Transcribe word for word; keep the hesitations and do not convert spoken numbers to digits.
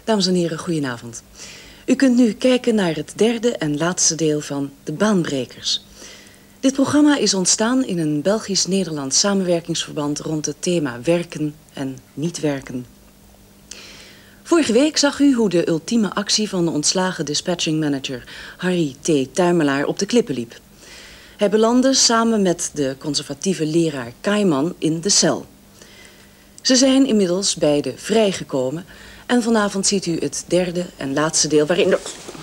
Dames en heren, goedenavond. U kunt nu kijken naar het derde en laatste deel van De Baanbrekers. Dit programma is ontstaan in een Belgisch-Nederlands samenwerkingsverband rond het thema werken en niet werken. Vorige week zag u hoe de ultieme actie van de ontslagen dispatching manager Harry T. Tuimelaar op de klippen liep. Hij belandde samen met de conservatieve leraar Kaiman in de cel. Ze zijn inmiddels beide vrijgekomen en vanavond ziet u het derde en laatste deel waarin de...